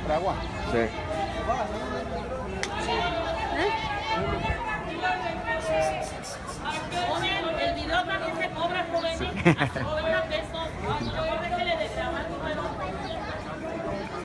siempre agua. Sí. El video también se cobra, joven.